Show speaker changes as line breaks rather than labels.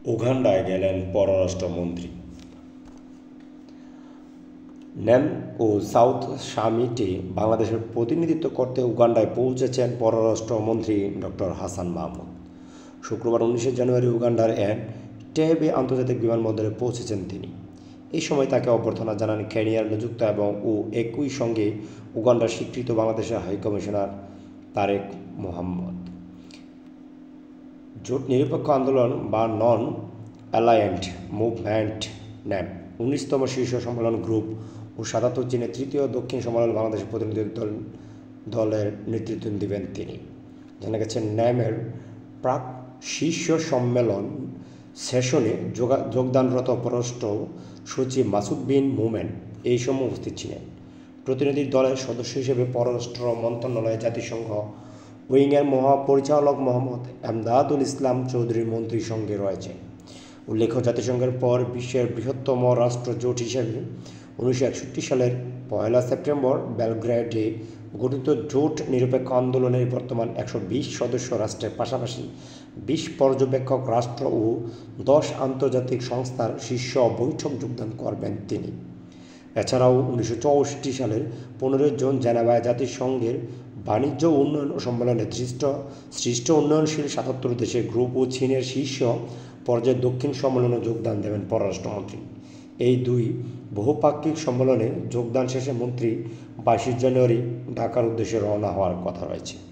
উগান্ডায় গেলেন পররাষ্ট্রমন্ত্রী। নেম ও সাউথ সামিটে বাংলাদেশের প্রতিনিধিত্ব করতে উগান্ডায় পৌঁছেছেন পররাষ্ট্রমন্ত্রী ডক্টর হাসান মাহমুদ। শুক্রবার 19 জানুয়ারি উগান্ডার এন্টেবে আন্তর্জাতিক বিমানবন্দরে পৌঁছেছেন তিনি। এই সময় তাকে অভ্যর্থনা জানান কেনিয়ার নিযুক্ত ও একই সঙ্গে উগান্ডার স্বীকৃত বাংলাদেশের হাইকমিশনার তারেক মোহাম্মদ। জোট নিরপেক্ষ আন্দোলন বা নন অ্যালায়েন্ট মুভমেন্ট নেম 19তম শীর্ষ সম্মেলন গ্রুপ ও 77 চীনের তৃতীয় দক্ষিণ সম্মেলন বাংলাদেশের প্রতিনিধি দলের নেতৃত্ব দেবেন তিনি। জানা গেছে ন্যামের প্রাক শীর্ষ সম্মেলন সেশনে যোগদানরত পররাষ্ট্র সচিব মাসুদ বিন মোমেন এই সময় উপস্থিত ছিলেন। প্রতিনিধি দলের সদস্য হিসেবে পররাষ্ট্র মন্ত্রণালয়ে জাতিসংঘ উইংয়ের মহাপরিচালক মোহাম্মদ এমদাদুল ইসলাম চৌধুরীর মন্ত্রীর সঙ্গে রয়েছে। উল্লেখ্য, জাতিসংঘের পর বিশ্বের বৃহত্তম রাষ্ট্র জোট হিসেবে 1961 সালের 1 সেপ্টেম্বর বেলগ্রেডে গঠিত জোট নিরপেক্ষ আন্দোলনের বর্তমান 120 সদস্য রাষ্ট্রের পাশাপাশি 20 পর্যবেক্ষক রাষ্ট্র ও 10 আন্তর্জাতিক সংস্থার শীর্ষ বৈঠক যোগদান করবেন তিনি। এছাড়াও 1964 সালের 15 জুন জেনেভায় জাতিসংঘের বাণিজ্য উন্নয়ন সম্মেলনে সৃষ্ট উন্নয়নশীল 77 দেশের গ্রুপ ও চীনের শীর্ষ পর্যায়ের দক্ষিণ সম্মেলনে যোগদান দেবেন পররাষ্ট্রমন্ত্রী। এই দুই বহুপাক্ষিক সম্মেলনে যোগদান শেষে মন্ত্রী 22 জানুয়ারি ঢাকার উদ্দেশ্যে রওনা হওয়ার কথা রয়েছে।